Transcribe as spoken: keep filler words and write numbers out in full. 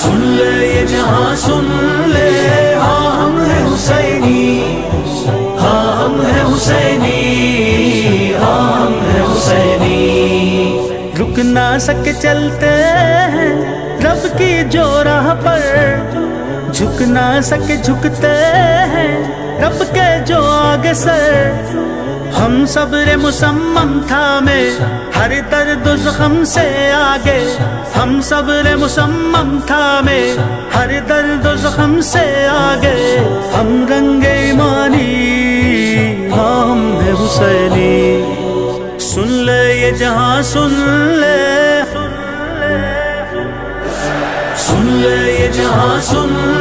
سن لے یہ جہاں سن لے، ہاں ہم ہیں حسینی، ہاں ہم ہیں حسینی، ہاں ہم ہیں حسینی۔ رک نہ سکے چلتے ہیں رب کی جو راہ پر، جھک نہ سکے جھکتے ہیں رب کے جو آگے سر۔ ہم صبر مسمم تھامے ہر درد و زخم سے آگے، ہم صبر مسمم تھامے ہر درد و زخم سے آگے۔ ہم رنگ ایمانی، ہاں ہم ہیں حسینی۔ سن لے یہ جہاں سن لے، سن لے یہ جہاں سن